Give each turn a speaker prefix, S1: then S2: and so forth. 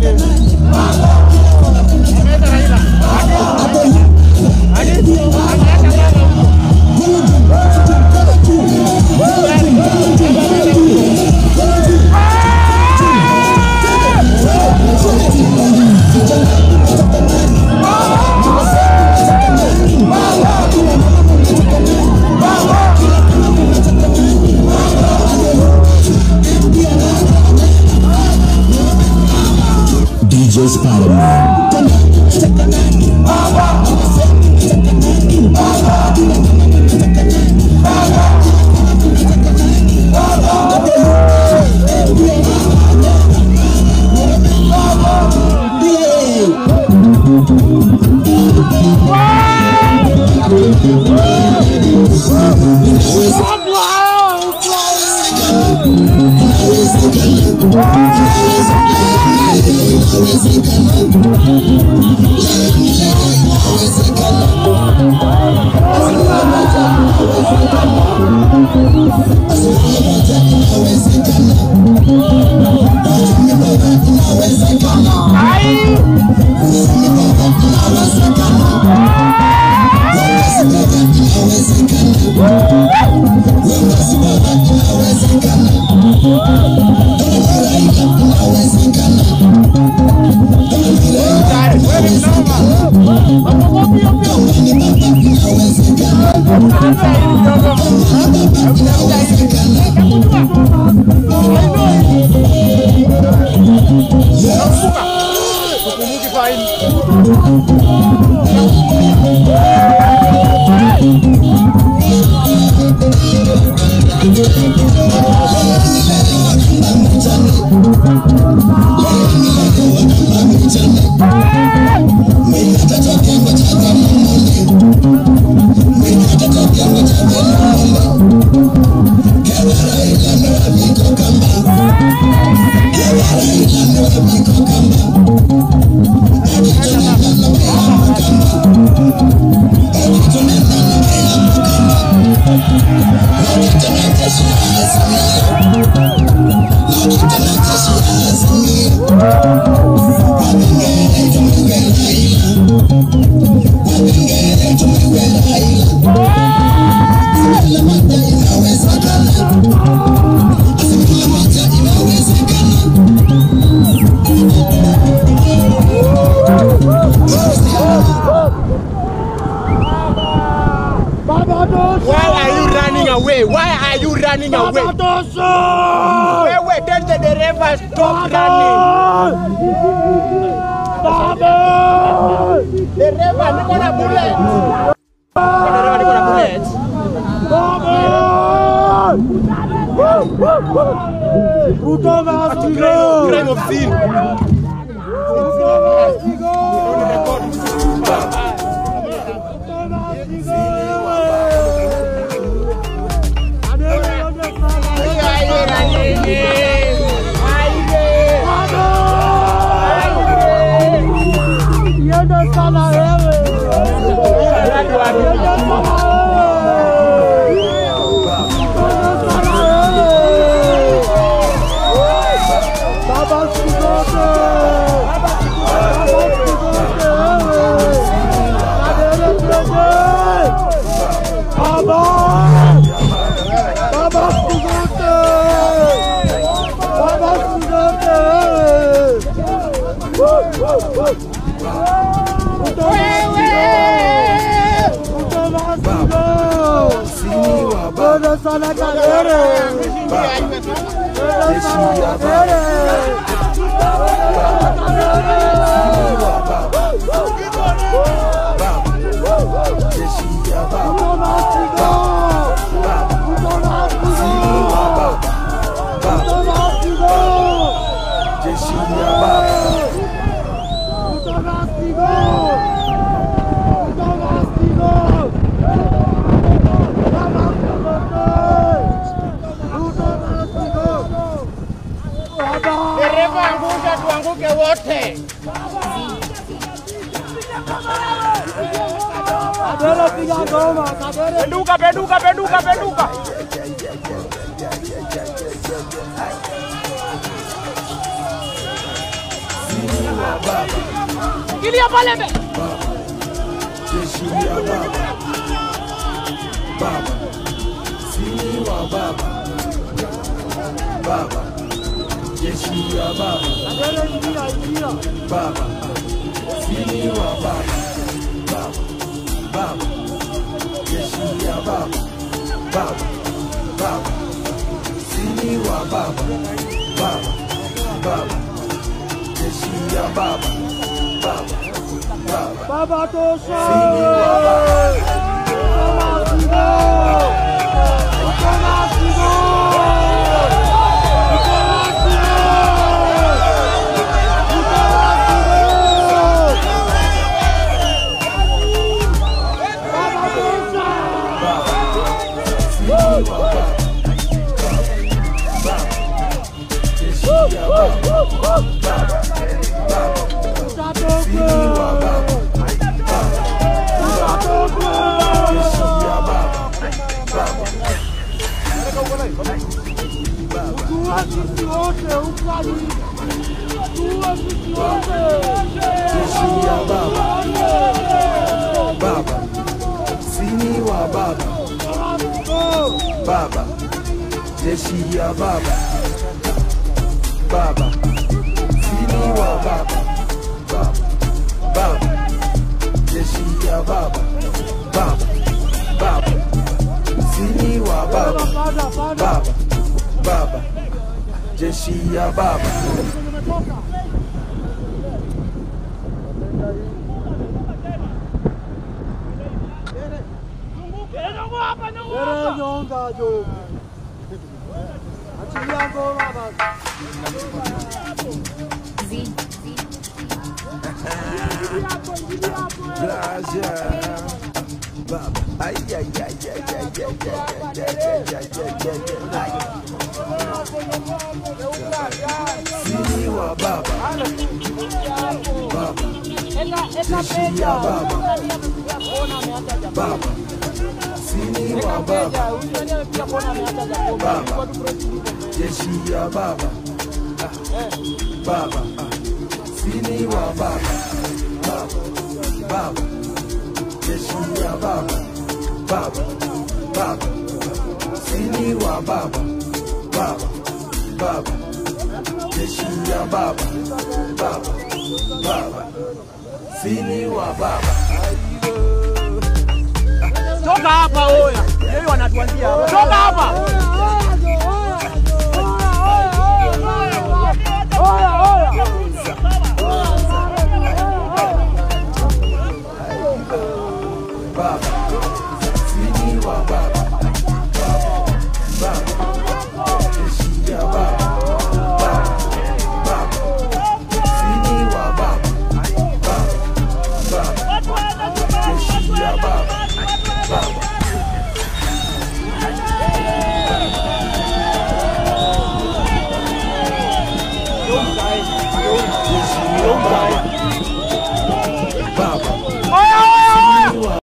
S1: DJ Spider-Man.
S2: Why are you running away? Wait, then the driver stop running. The driver, you got a bullet. Crime of sin. Penduka. Shikilia pale mbele.
S3: Jeshi ya baba. Baba. Sini wa baba. Baba. Jeshi ya baba. Baba. Sini wa baba. Baba. Baba. Jeshi ya baba. Baba. Baba. Sini wa baba. Baba. Baba. Jeshi ya baba. Baba. Baba.
S4: Baba tosha.
S3: Sini wa baba. Baba, sini wa baba. Baba, jeshi ya baba. Baba, sini wa baba. Baba, jeshi ya baba. Baba, baba, sini wa baba. Baba, baba, jeshi ya baba. Sini wa baba. Baba, jeshi ya baba. Baba, sini wa baba. Baba, jeshi ya baba. Baba, sini wa baba. Baba, jeshi ya baba. Baba, baba, sini wa baba. Baba, baba, jeshi ya baba. Baba, baba, sini wa baba.
S2: Toka hapa oya. Yeye wanatuambia. Toka hapa.
S3: Baba, sini wa baba. Baba, jeshi ya baba. Baba, sini wa baba. Baba, jeshi ya baba. Baba. Jeshi ya baba.